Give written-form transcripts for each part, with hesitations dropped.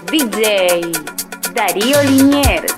DJ Darío Liniers.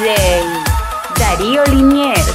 Darío Liniers.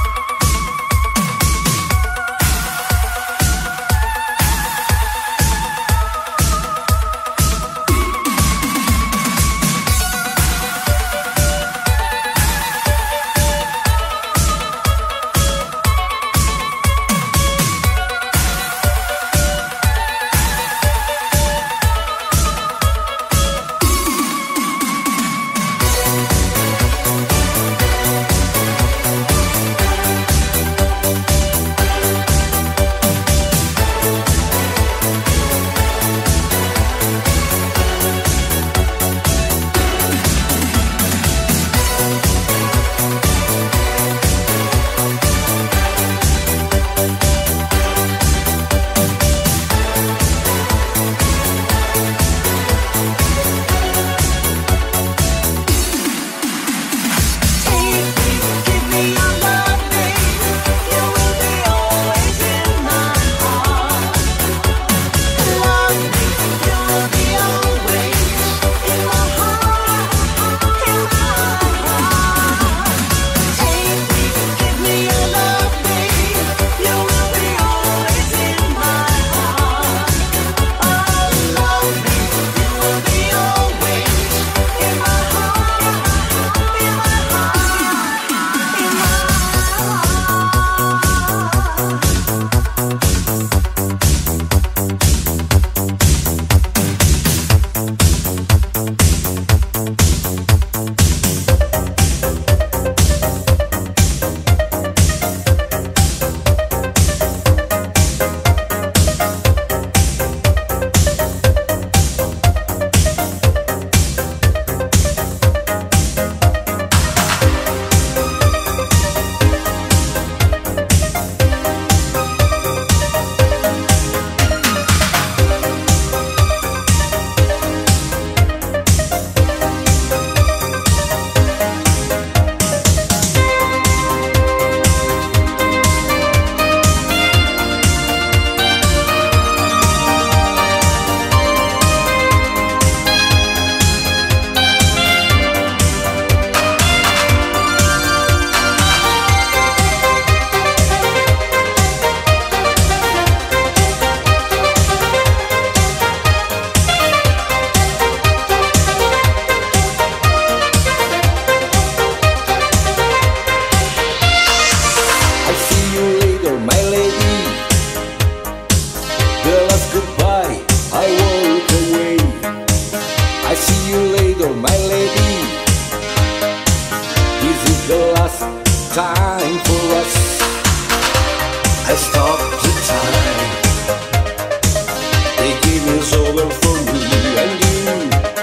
Time for us. I stopped the time. The game is over for me and you.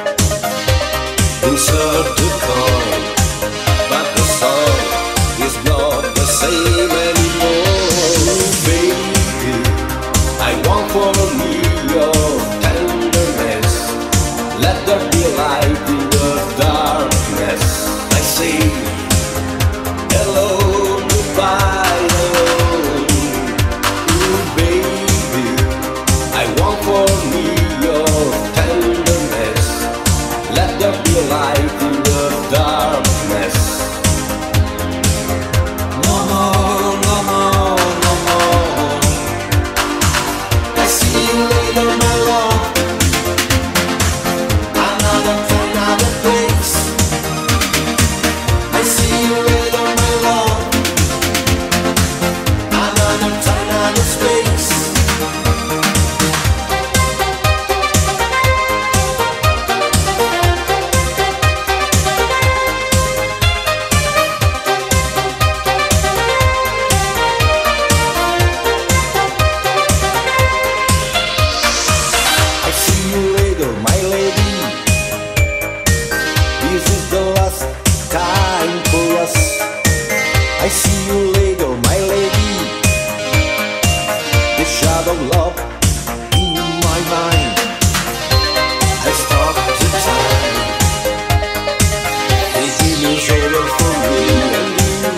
Insert the coin, but the song is not the same anymore. Baby, I want for me your tenderness. Let there be light in the darkness. I say hello, goodbye, hello. Ooh, baby, I want for me your tenderness. Let there be light in the darkness. No more, no more, no more. I see you later, my love. Another place. I see you later, my love. Another time, another space. I see you later, my lady. This is the last time for us. I see you later, my lady. The shadow of love in my mind. I stop the time. The game is over for me and you.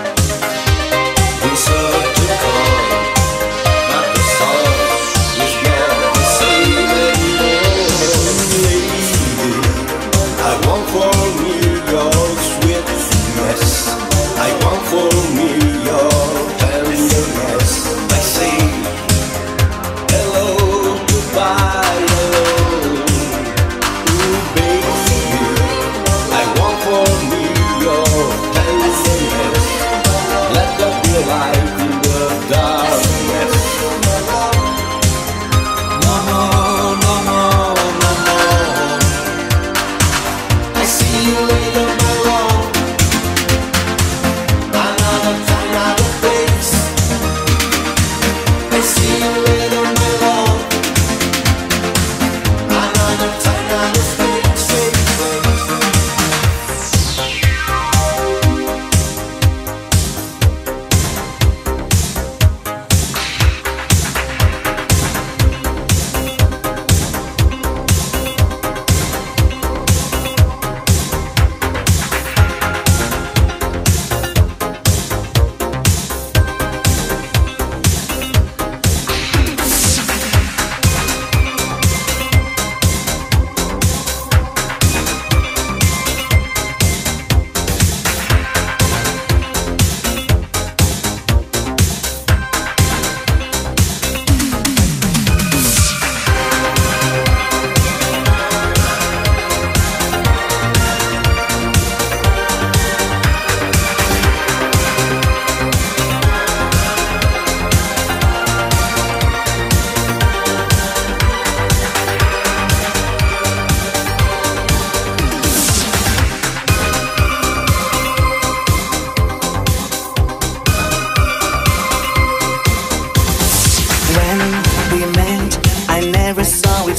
Insert the coin, but the song is not the same anymore. Lady, I want for me your sweet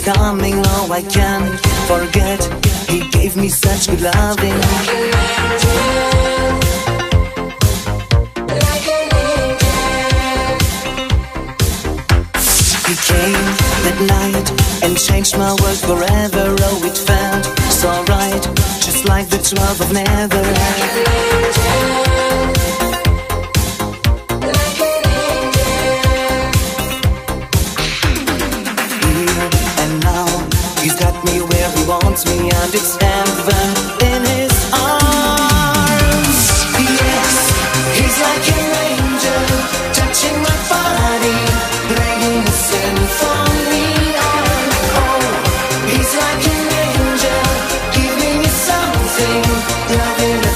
is coming. Oh, I can't forget. He gave me such good loving. He came that night and changed my world forever. Oh, it felt so right, just like the 12th of never. Here and now, he's got me where he wants me, and it's heaven in his arms. Yes, he's like an angel, touching my body, playing a symphony. Oh, he's like an angel, giving me something, loving a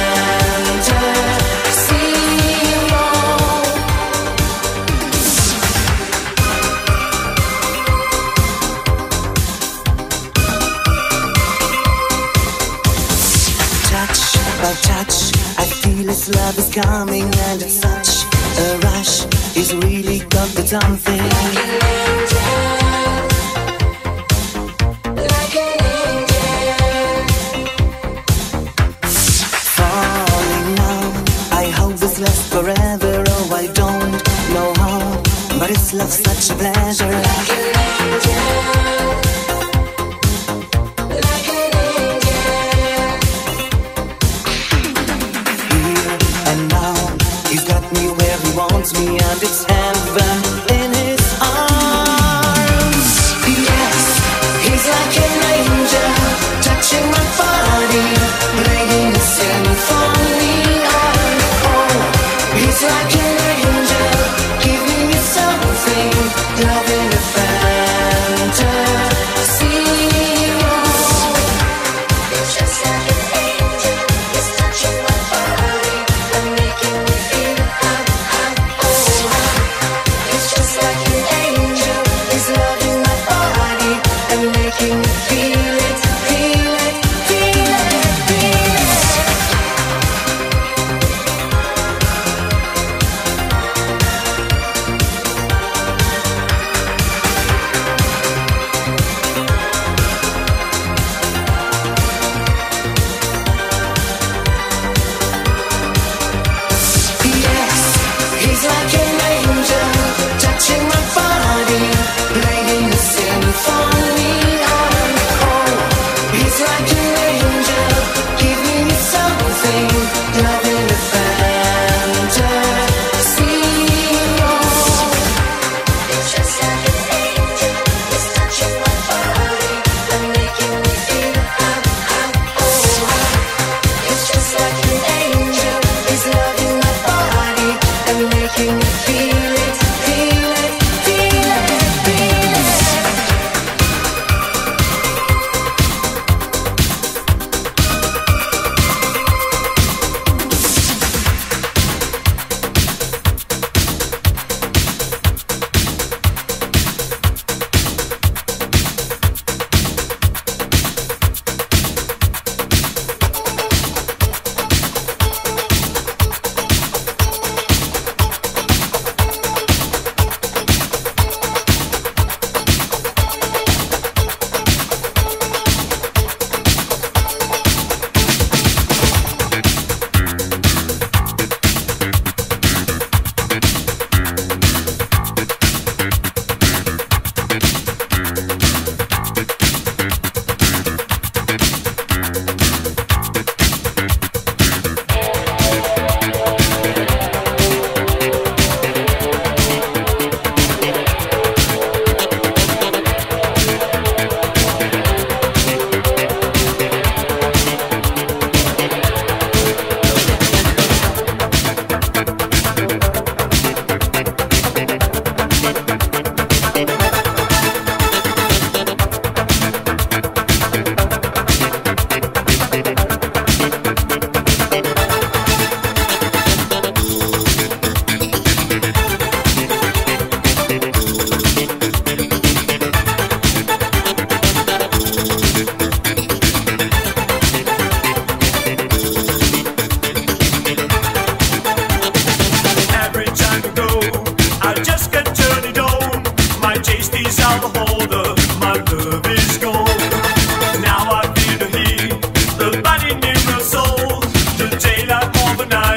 fantasy. Touch by touch, I feel his love is coming, and it's such a rush. He's really got the something. Falling now, I hope this lasts forever. Oh, I don't know how, but it's love such a pleasure. Here and now, he's got me where he wants me, and it's heaven in his arms. Yes, he's like an angel, touching my body, playing a symphony. Oh, he's like an angel, giving me something, loving a fantasy. It's just like an angel, it's touching my body and making me feel hot, hot. Oh, it's just like an angel, it's loving my body and making me feel it, feel it, feel it, feel it.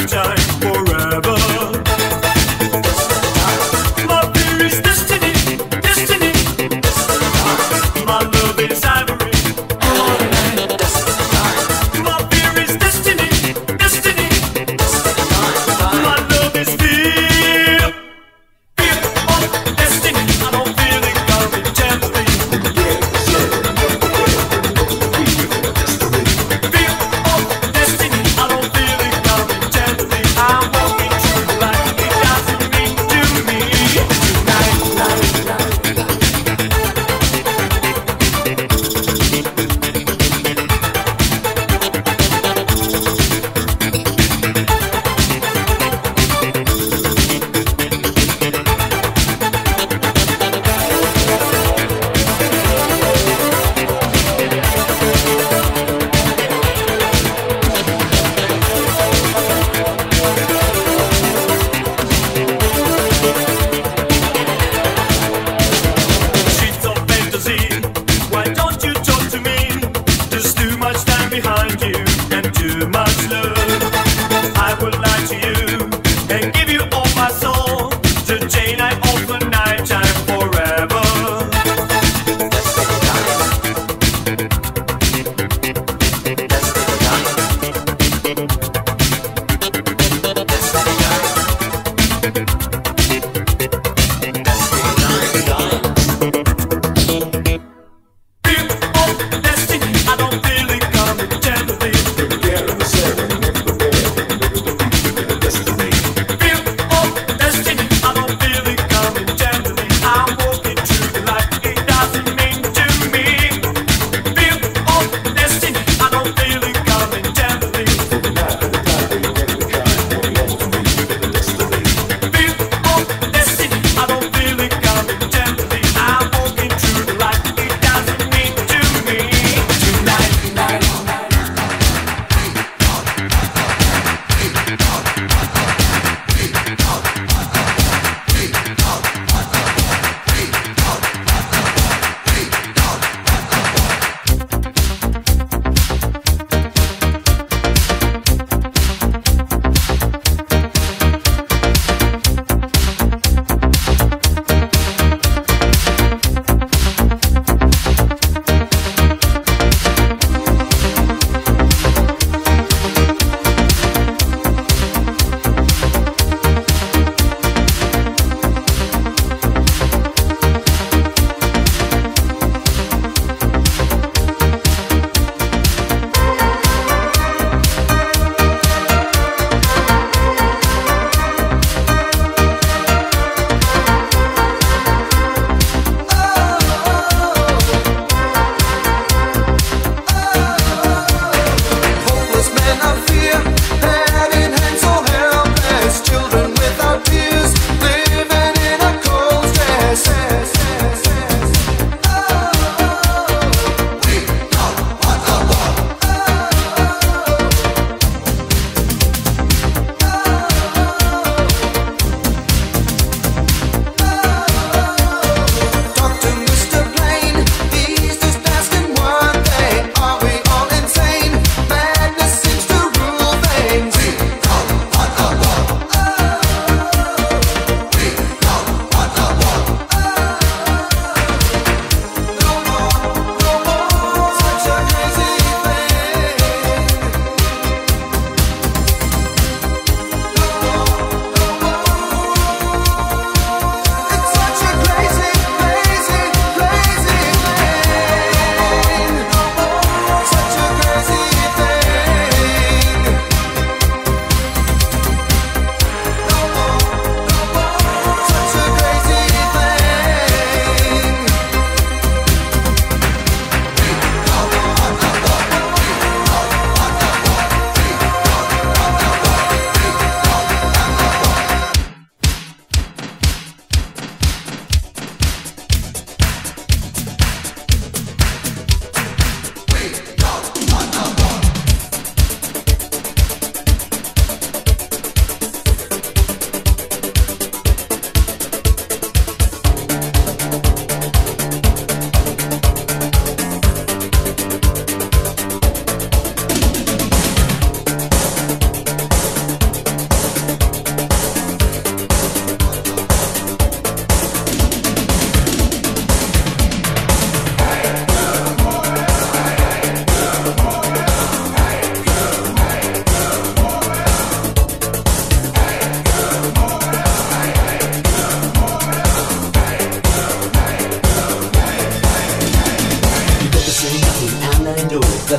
I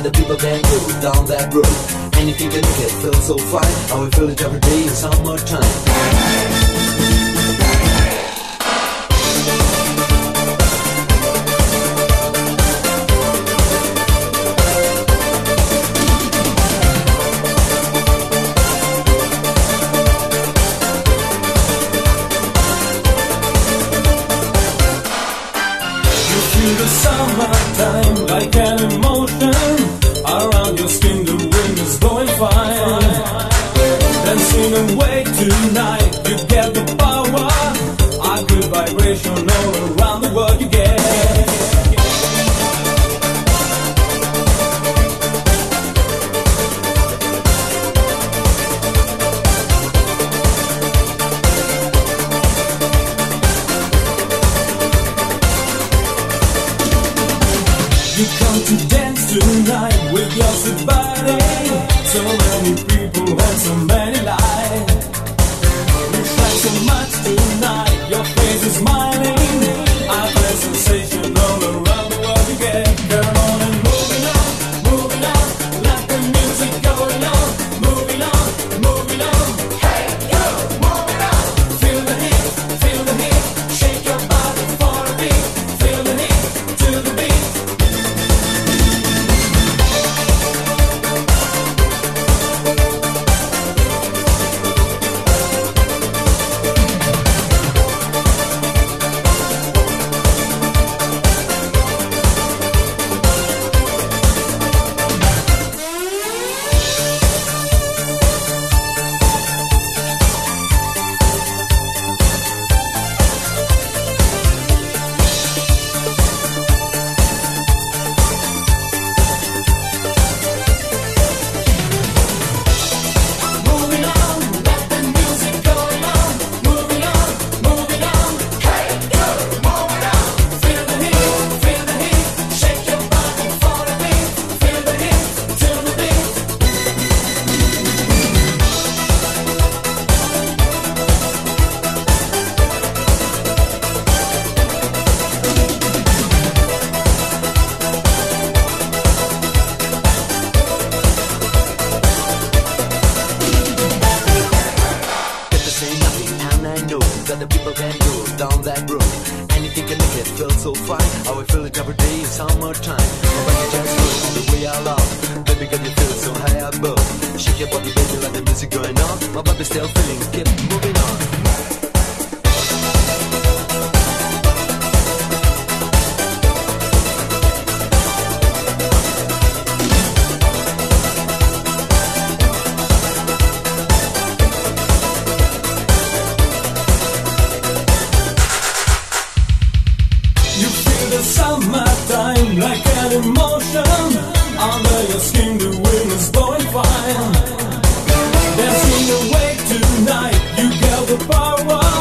the people can go down that road. Anything can make it feel so fine. How we feel it every day in summertime. The summertime, like an emotion, around your skin the wind is blowing fine. Dancing away tonight, you get the power. A good vibration all around the world you get. You come to dance tonight with your sweet body. So many people and so many lights. You shine so much tonight, your face is smiling. I feel a sensation all around the world you get. Come on and moving on, let the music going on. Moving on, hey yo, moving on. Feel the heat, shake your body for a beat. Feel the heat to the beat. That the people can go down that road. Anything can make it feel so fine. How I feel it every day in summertime. Nobody just goes the way I love. Baby, can you feel it so high above? Shake your body, baby, like the music going on. My body's still feeling, keep moving on. Summertime, like an emotion, under your skin the wind is blowing fine. Dancing away tonight, you get the power.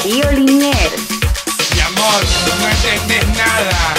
Darío Liniers. Mi amor, no entendés nada.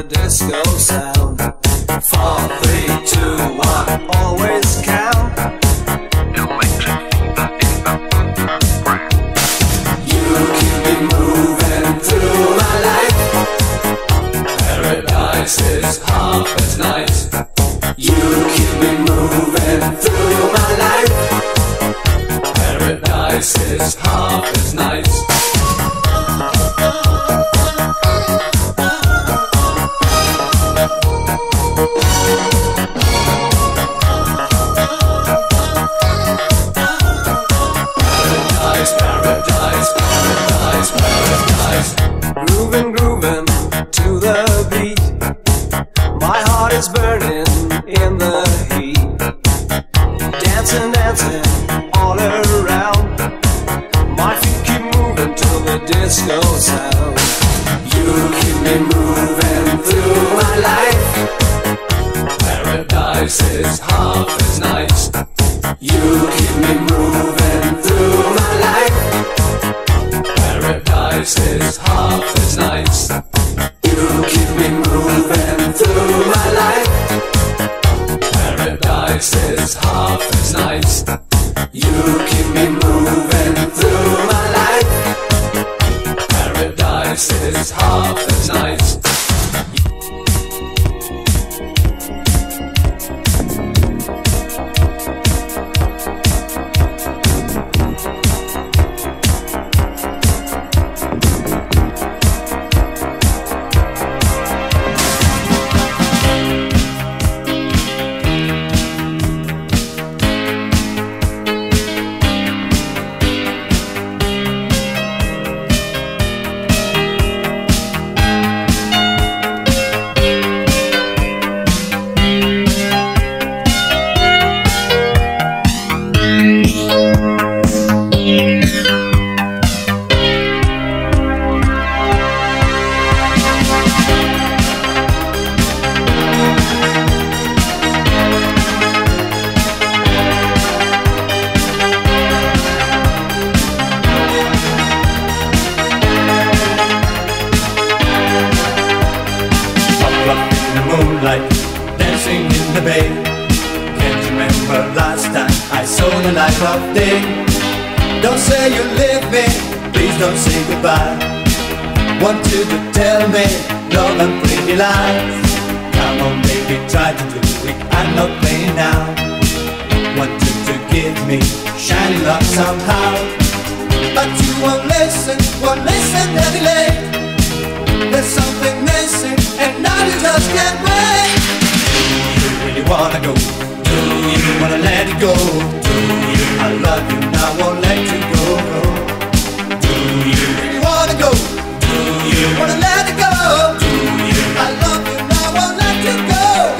disco sound. 4, 3, 2, 1, always count. You keep me moving through my life. Paradise is half as nice. You keep me moving through my life. Paradise is half as nice. Paradise, paradise, paradise. Grooving, grooving to the beat. My heart is burning in the heat. Dancing, dancing all around. My feet keep moving to the disco sound. You keep me moving through my life. Paradise is half as nice. You keep me moving through my life. Paradise is half as nice. You keep me moving through my life. Paradise is half as nice. You keep me moving through my life. Paradise is half as nice. Dancing in the bay. Can't you remember last time I saw the light of day? Don't say you leave me, please don't say goodbye. Want you to tell me love and pretty lies. Come on baby, try to do it, I'm not playing now. Want you to give me shiny love somehow. But you won't listen any late. There's something missing and now you just can't wait. Do you really wanna go? Do you wanna let it go? Do you? I love you now, won't let you go. Do you really wanna go? Do you wanna let it go? Do you? I love you now, won't let you go.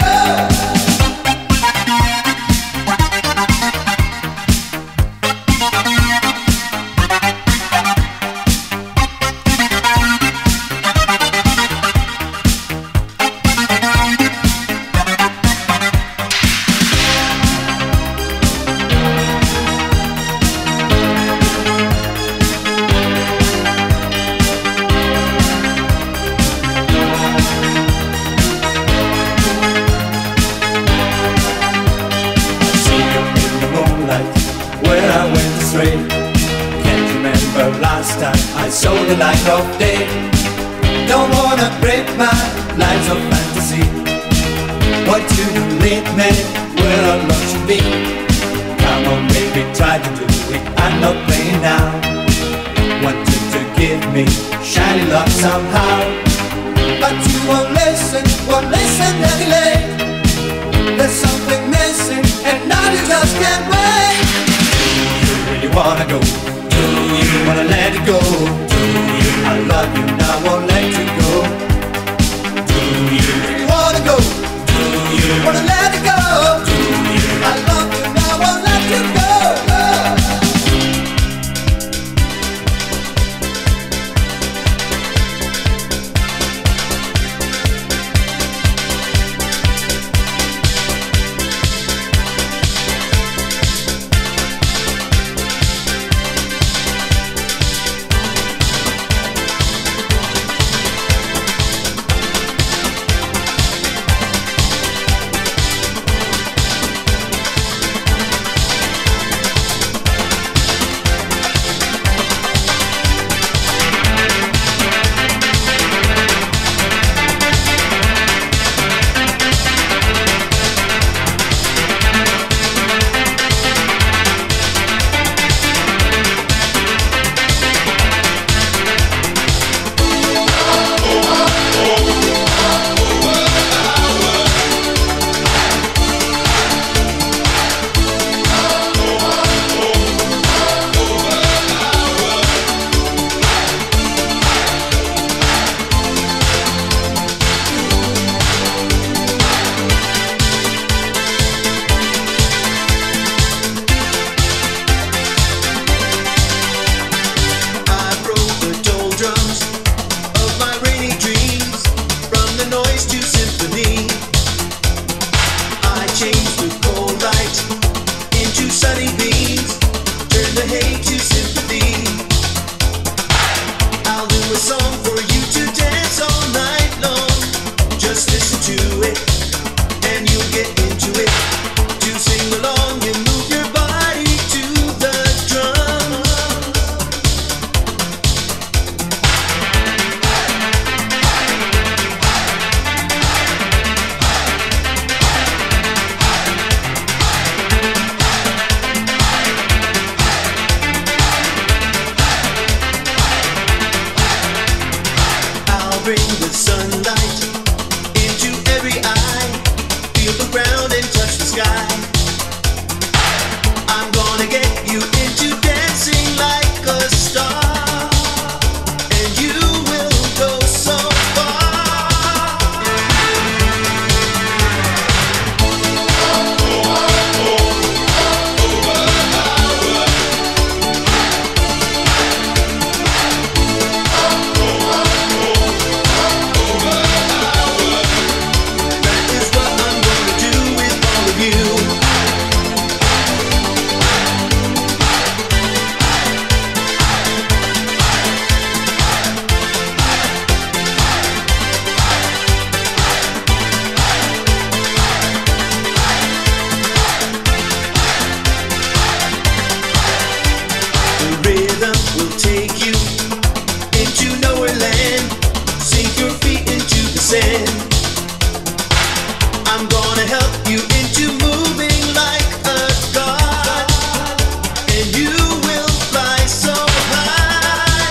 Can't remember last time I saw the light of day. Don't wanna break my lines of fantasy. Want you to lead me where our love should be. Come on baby, try to do it, I'm not playing now. Want you to give me shiny love somehow. But you won't listen any late. There's something missing and now you just can't wait. You wanna go? Do you wanna let it go? Do you? I love you now, won't let you go. Do you really wanna go? Do you wanna let it go? Do you? I love you now, won't let you go. symphony. I change the cold light into sunny beams. Turn the hate to sympathy. I'll do a song for you to dance all night long. Just listen to it and you'll get into it. To sing along and move your body to the drum. I'll bring the sunlight into every eye. Feel the ground and touch the sky. I'm gonna get you into dancing like a star, and you will go so far. That is what I'm gonna do with all of you. The rhythm will take you into nowhere land. Sink your feet into the sand. I'm gonna help you into moving like a god, and you will fly so high.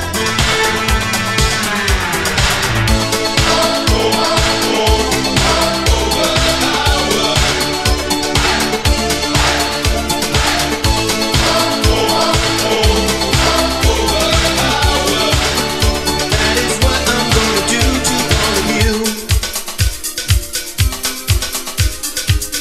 That is what I'm gonna do to all of you.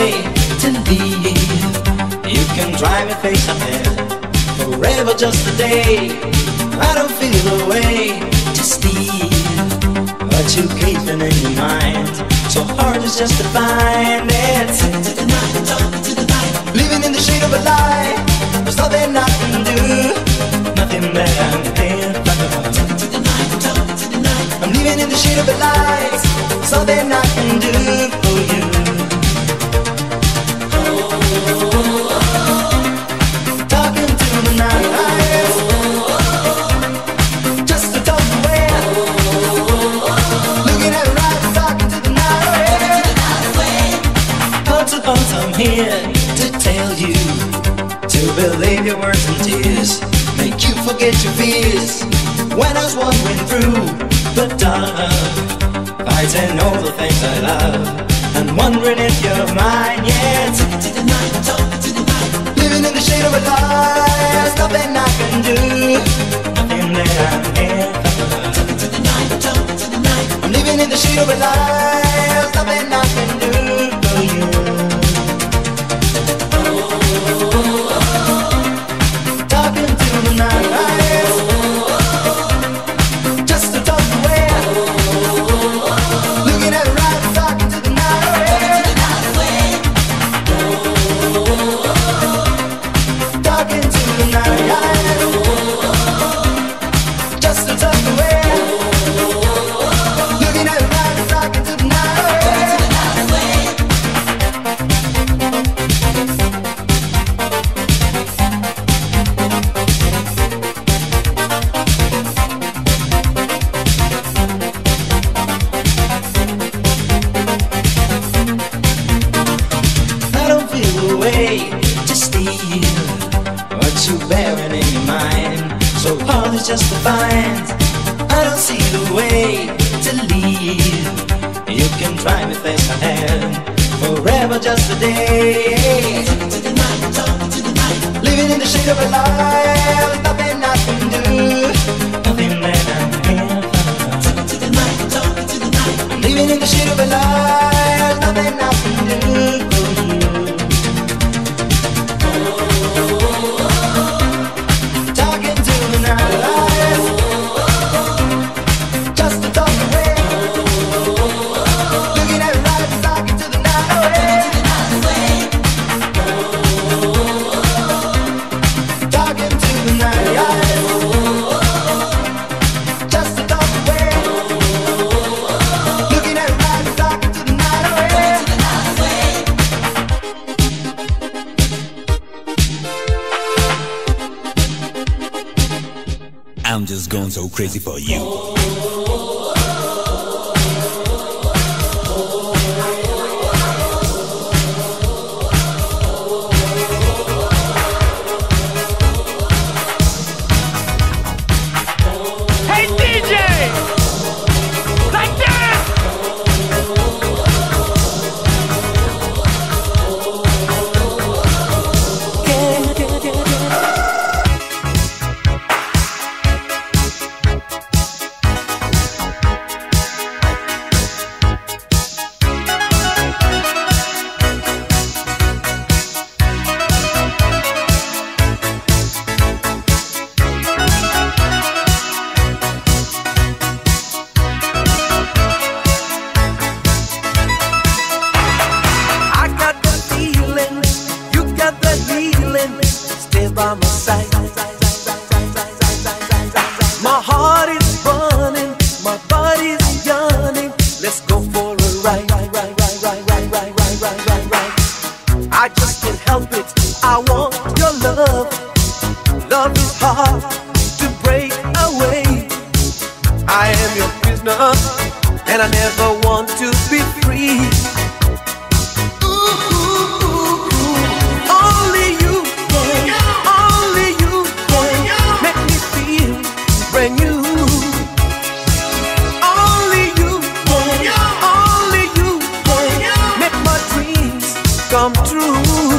way to leave. You can drive me face ahead, forever just a day. I don't feel the way to steal what you keeping in your mind. So hard is just to find it. Talking to the night, talking to the night. Living in the shade of a lie. There's nothing I can do, nothing that I can do. Talking to the night, talking to the night. I'm living in the shade of a lie. There's nothing I can do for you. Talking to the night, just to talk away. Looking at her eyes, talking to the night. Once I'm here to tell you to believe your words and tears, make you forget your fears. When I was wandering through the dark, fighting all the things I love, and wondering if you're mine. Yeah, talking to the night, talking to the night. Living in the shade of a lie, there's nothing I can do, nothing that I can. Talking to the night, talking to the night. I'm living in the shade of a lie, there's nothing I can do for you. Talking to the night, just to talk away. Looking at her eyes, talking to the night. Talking to the night, just to talk away. Looking at her eyes, talking to the night. I don't feel the way to steal what you bearing in your mind. So hard it's just to find. I don't see the way to leave. You can try me face ahead, forever just a day. Talking to the night, talking to the night. Living in the shade of a lie, nothing I can do, nothing that I can. Talking to the night, talking to the night. I'm living in the shade of a lie, nothing I can do for you. Talking to the night, just to talk away. Looking at her eyes, talking to the night. Talking to the night, just to talk away. Looking at her eyes, talking to the night. I'm just going so crazy for you. Hey DJ, like that. I got the feeling, you got the healing. Stay by my side. My heart is burning, my body's yearning. Let's go for a ride. I just can't help it. I want your love. Love is hard to break away. I am your prisoner, and I never want to be free. Only you can make me feel brand new. Only you can make my dreams come true.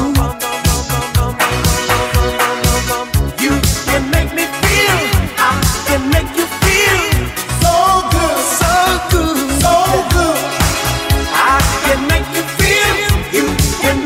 You can make me feel, I can make you feel so good, so good, so good. I can make you feel, you can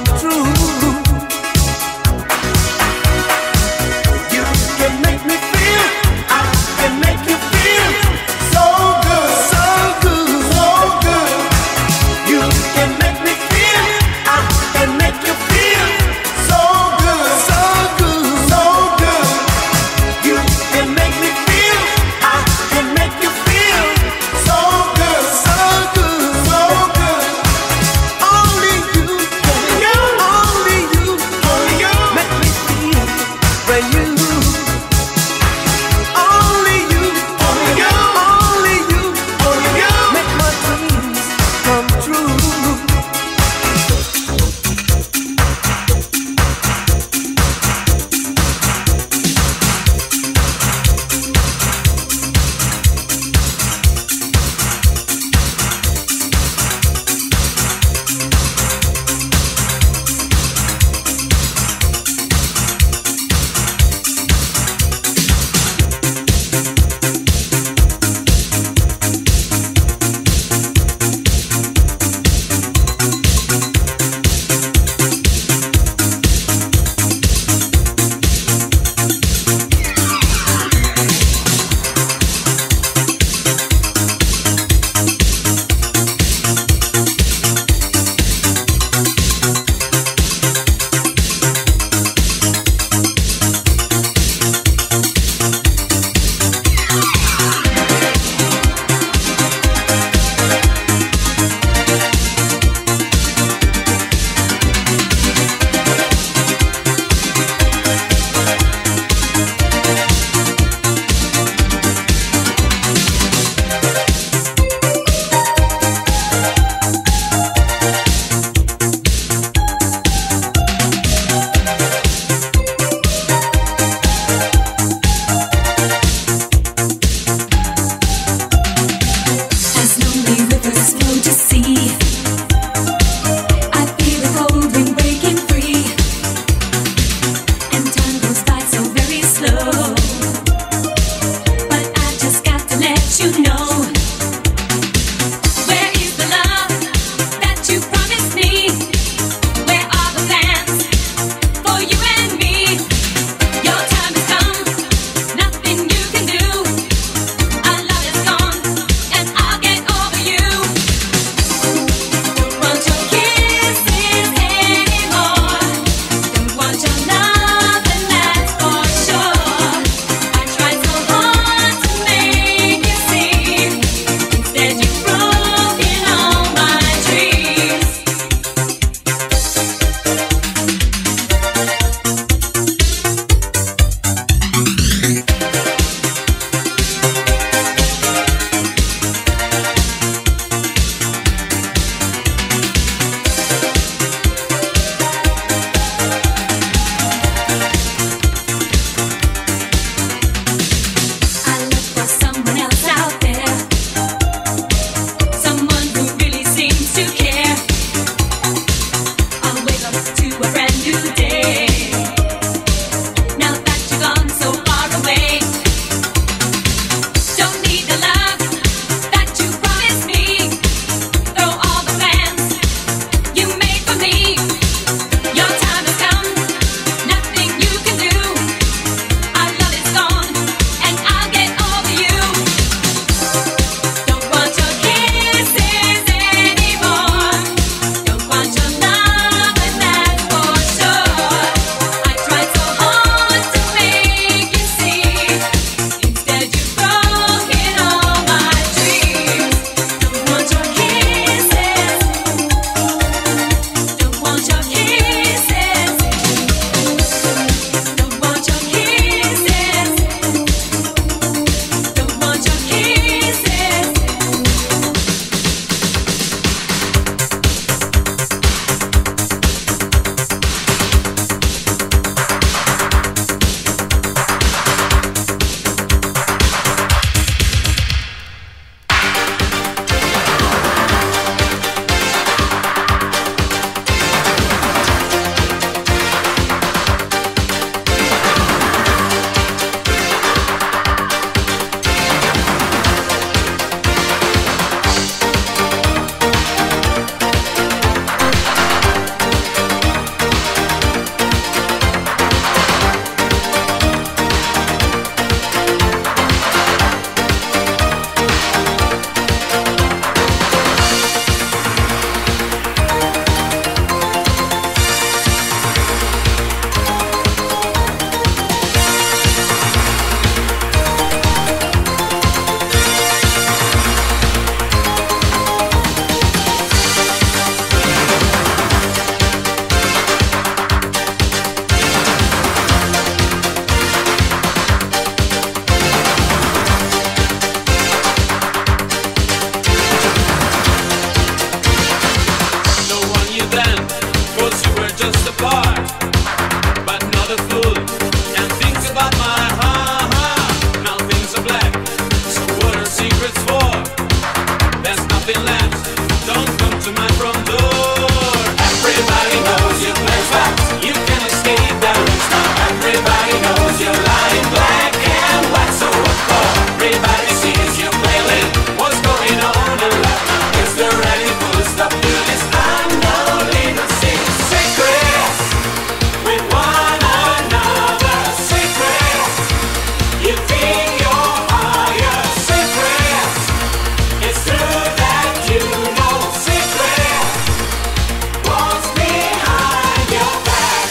come true. You can make me feel, I can make you feel so good, so good, so good. You can make me feel, I can make you feel so good, so good, so good. You can make me feel, I can make you feel so good, so good, so good. Only you, only you, only you make me feel brand new. Only you, only you, only you, only you make my dreams come true. As lonely rivers flow to sea, I feel the cold wind breaking free, and time goes by so very slow. But I just got to let you know, where is the love that you promised me? Where are the plans for you and me? Your time has come, nothing you can do. Our love is gone, and I'll get over you. Don't want your kisses anymore. Don't want your love, and that's for sure. I tried so hard to make you see. Instead, you've broken all my dreams. I look for someone else out there, someone who really seems to care. I'll wake up to a brand new day. Now that you've gone so far away, don't need the love that you promised me. Throw all the plans you made for me. Your time has come, nothing you can do. Our love is gone, and I'll get over you. Don't want your kisses anymore. Don't want your love, and that's for sure. apart, but not a fool can think about my heart. Now things are black, so what are secrets for? There's nothing left, don't come to my front door. Everybody knows you play fast, you can't escape that risk now. Everybody knows you're lying black and white, so what for? Everybody sees you playing, what's going on in life now? Is there any full stop to this? I know little secrets with one another. Secrets, you think you're higher. Secrets, it's true that you know. Secrets, what's behind your back?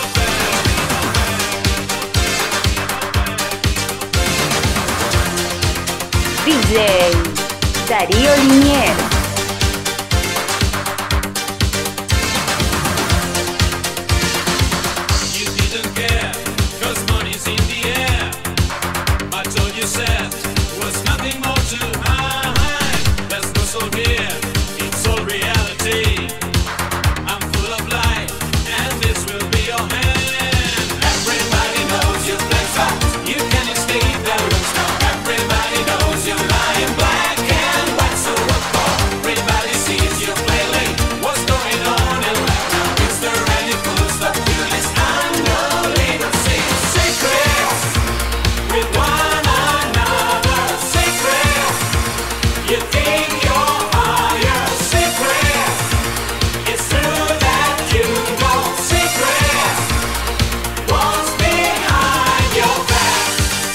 DJ Darío Liniers. You didn't care, 'cause money's in the air. I told you sad was nothing more to hide. There's no soul here, it's all reality. I'm full of light, and this will be your hand. Everybody knows you play fast, you can't escape that looks now. Everybody knows you're lying black and white, so what for? Everybody sees you play late, what's going on in life now? Is there any full stop to this? I know little secrets with one another. Secrets, you think you're higher. Secrets, it's true that you know. Secrets, what's behind your back?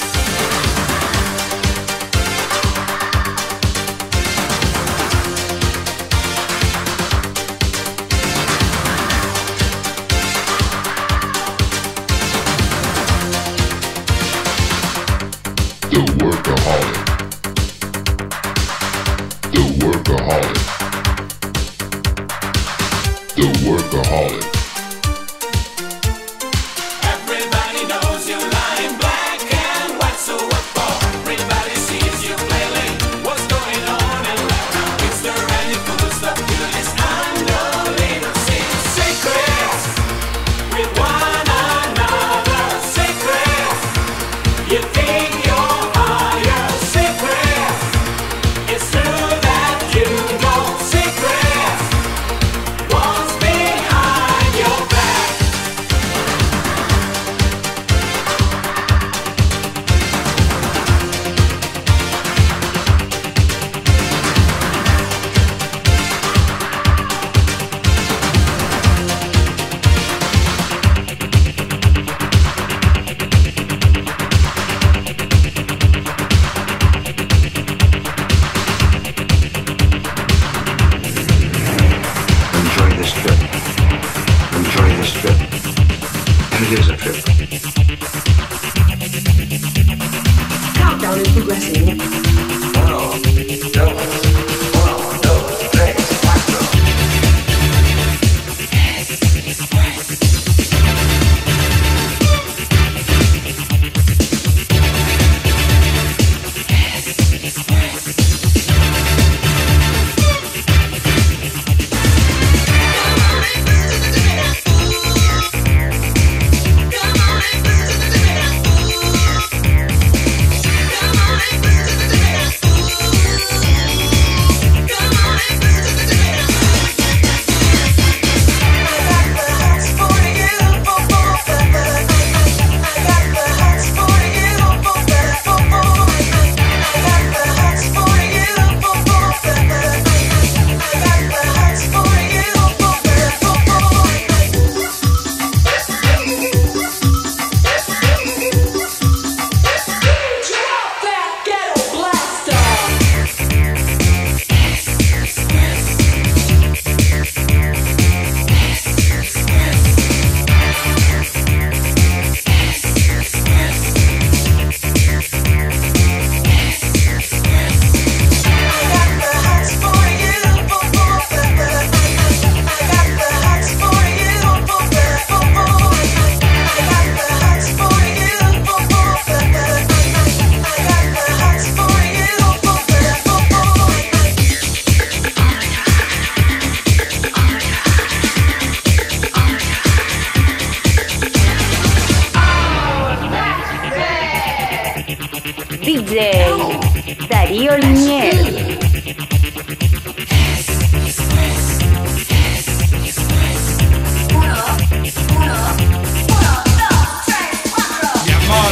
The workaholic. The workaholic. The workaholic. Everybody knows you're lying black and white, so what for? Everybody sees you play late, what's going on in life now? Is there any full stop to this? I know little secrets with one another. Secrets, you think you're higher. Secrets, it's true that you know. Secrets, what's behind your back? Enjoy this trip. Enjoy this trip. And it is a trip. Countdown is progressing. Come on, DJ Darío Liniers. Mi amor.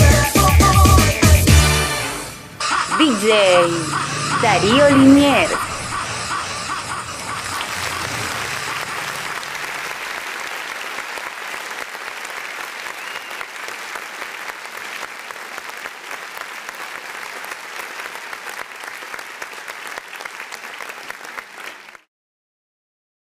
DJ Darío Liniers.